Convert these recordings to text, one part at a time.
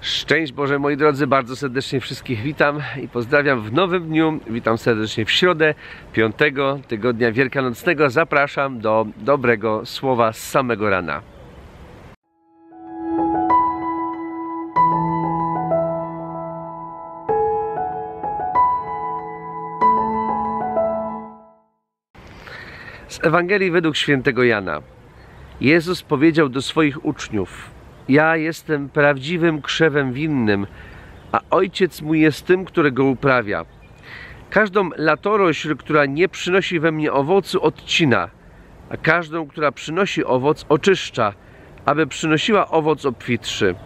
Szczęść Boże, moi drodzy, bardzo serdecznie wszystkich witam i pozdrawiam w nowym dniu. Witam serdecznie w środę 5. tygodnia wielkanocnego. Zapraszam do dobrego słowa z samego rana. Z Ewangelii według świętego Jana. Jezus powiedział do swoich uczniów: ja jestem prawdziwym krzewem winnym, a Ojciec mój jest tym, który go uprawia. Każdą latorośl, która nie przynosi we mnie owocu, odcina, a każdą, która przynosi owoc, oczyszcza, aby przynosiła owoc obfitszy.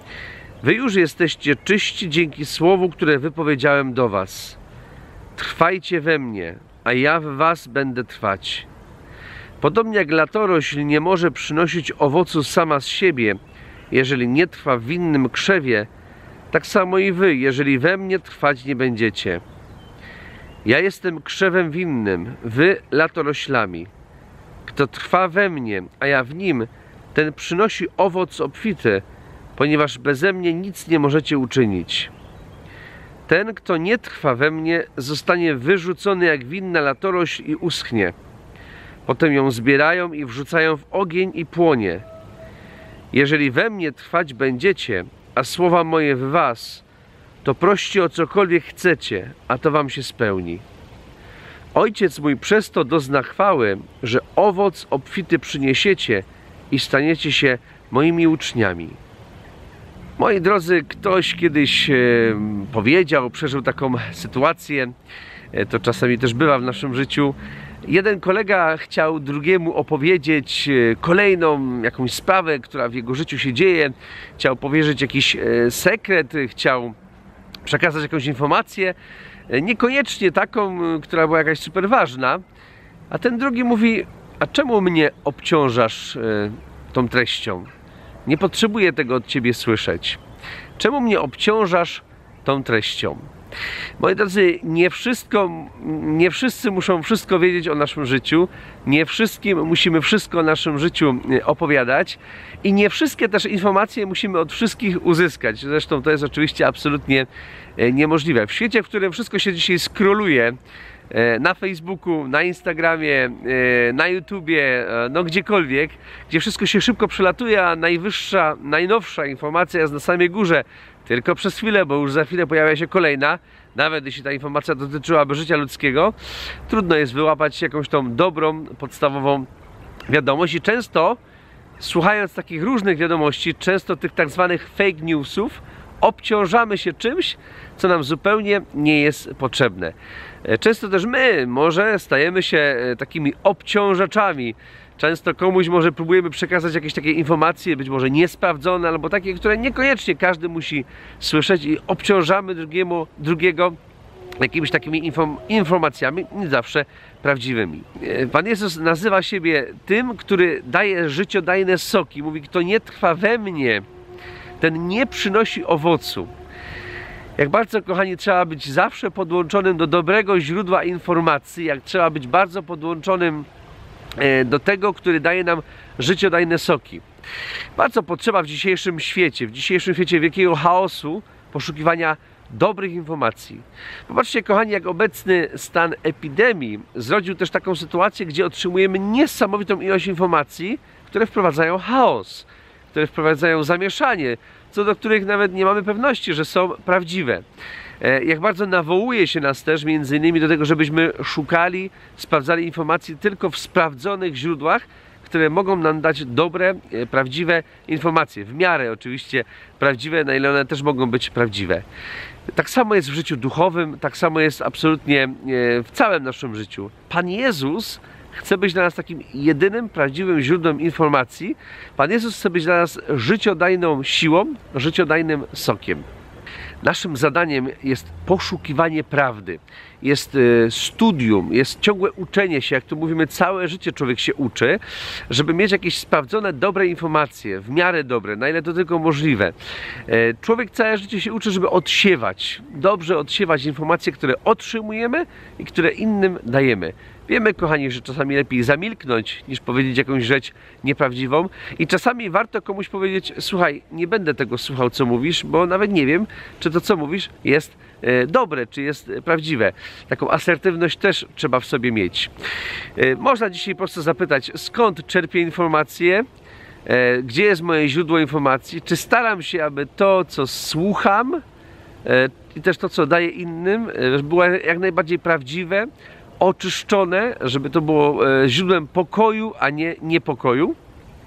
Wy już jesteście czyści dzięki słowu, które wypowiedziałem do was. Trwajcie we mnie, a ja w was będę trwać. Podobnie jak latorośl nie może przynosić owocu sama z siebie, jeżeli nie trwa w winnym krzewie, tak samo i wy, jeżeli we mnie trwać nie będziecie. Ja jestem krzewem winnym, wy latoroślami. Kto trwa we mnie, a ja w nim, ten przynosi owoc obfity, ponieważ beze mnie nic nie możecie uczynić. Ten, kto nie trwa we mnie, zostanie wyrzucony jak winna latorośl i uschnie. Potem ją zbierają i wrzucają w ogień i płonie. Jeżeli we mnie trwać będziecie, a słowa moje w was, to proście o cokolwiek chcecie, a to wam się spełni. Ojciec mój przez to dozna chwały, że owoc obfity przyniesiecie i staniecie się moimi uczniami. Moi drodzy, ktoś kiedyś powiedział, przeżył taką sytuację, to czasami też bywa w naszym życiu. Jeden kolega chciał drugiemu opowiedzieć kolejną jakąś sprawę, która w jego życiu się dzieje. Chciał powierzyć jakiś sekret, chciał przekazać jakąś informację, niekoniecznie taką, która była jakaś super ważna. A ten drugi mówi: a czemu mnie obciążasz tą treścią? Nie potrzebuję tego od ciebie słyszeć. Czemu mnie obciążasz tą treścią? Moi drodzy, nie wszyscy muszą wszystko wiedzieć o naszym życiu, nie wszystkim musimy wszystko o naszym życiu opowiadać i nie wszystkie też informacje musimy od wszystkich uzyskać. Zresztą to jest oczywiście absolutnie niemożliwe. W świecie, w którym wszystko się dzisiaj skroluje, na Facebooku, na Instagramie, na YouTubie, no gdziekolwiek, gdzie wszystko się szybko przelatuje, a najnowsza informacja jest na samej górze tylko przez chwilę, bo już za chwilę pojawia się kolejna, nawet jeśli ta informacja dotyczyłaby życia ludzkiego, trudno jest wyłapać jakąś tą dobrą, podstawową wiadomość i często, słuchając takich różnych wiadomości, często tych tak zwanych fake newsów, obciążamy się czymś, co nam zupełnie nie jest potrzebne. Często też my może stajemy się takimi obciążaczami. Często komuś może próbujemy przekazać jakieś takie informacje, być może niesprawdzone, albo takie, które niekoniecznie każdy musi słyszeć i obciążamy drugiego jakimiś takimi informacjami, nie zawsze prawdziwymi. Pan Jezus nazywa siebie tym, który daje życiodajne soki. Mówi: kto nie trwa we mnie, ten nie przynosi owocu. Jak bardzo, kochani, trzeba być zawsze podłączonym do dobrego źródła informacji, jak trzeba być bardzo podłączonym do tego, który daje nam życiodajne soki. Bardzo potrzeba w dzisiejszym świecie wielkiego chaosu, poszukiwania dobrych informacji. Popatrzcie, kochani, jak obecny stan epidemii zrodził też taką sytuację, gdzie otrzymujemy niesamowitą ilość informacji, które wprowadzają chaos, które wprowadzają zamieszanie, co do których nawet nie mamy pewności, że są prawdziwe. Jak bardzo nawołuje się nas też między innymi do tego, żebyśmy szukali, sprawdzali informacji tylko w sprawdzonych źródłach, które mogą nam dać dobre, prawdziwe informacje. W miarę oczywiście prawdziwe, na ile one też mogą być prawdziwe. Tak samo jest w życiu duchowym, tak samo jest absolutnie w całym naszym życiu. Pan Jezus chce być dla nas takim jedynym, prawdziwym źródłem informacji. Pan Jezus chce być dla nas życiodajną siłą, życiodajnym sokiem. Naszym zadaniem jest poszukiwanie prawdy, jest studium, jest ciągłe uczenie się, jak tu mówimy, całe życie człowiek się uczy, żeby mieć jakieś sprawdzone, dobre informacje, w miarę dobre, na ile to tylko możliwe. Człowiek całe życie się uczy, żeby odsiewać, dobrze odsiewać informacje, które otrzymujemy i które innym dajemy. Wiemy, kochani, że czasami lepiej zamilknąć, niż powiedzieć jakąś rzecz nieprawdziwą. I czasami warto komuś powiedzieć: słuchaj, nie będę tego słuchał, co mówisz, bo nawet nie wiem, czy to, co mówisz, jest dobre, czy jest prawdziwe. Taką asertywność też trzeba w sobie mieć. Można dzisiaj po prostu zapytać, skąd czerpię informacje, gdzie jest moje źródło informacji, czy staram się, aby to, co słucham, i też to, co daję innym, było jak najbardziej prawdziwe, oczyszczone, żeby to było źródłem pokoju, a nie niepokoju.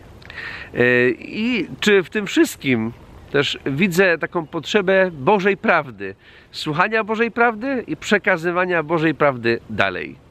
I czy w tym wszystkim też widzę taką potrzebę Bożej prawdy, słuchania Bożej prawdy i przekazywania Bożej prawdy dalej.